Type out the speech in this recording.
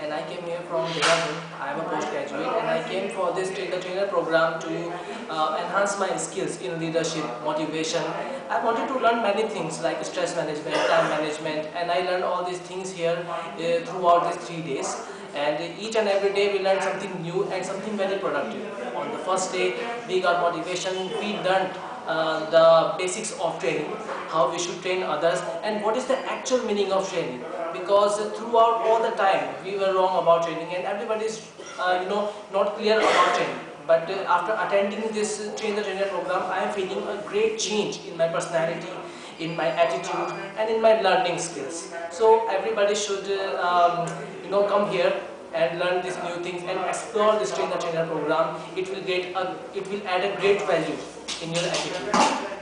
and I came here from Dehradun. I am a postgraduate and I came for this trainer program to enhance my skills in leadership, motivation. I wanted to learn many things like stress management, time management, and I learned all these things here throughout these 3 days. And each and every day we learned something new and something very productive. On the first day we got motivation, we learned the basics of training, how we should train others and what is the actual meaning of training, because throughout all the time we were wrong about training and everybody is not clear about training. But after attending this trainer program, I am feeling a great change in my personality, in my attitude and in my learning skills. So everybody should come here and learn these new things and explore this trainer program. It will add a great value in your attitude.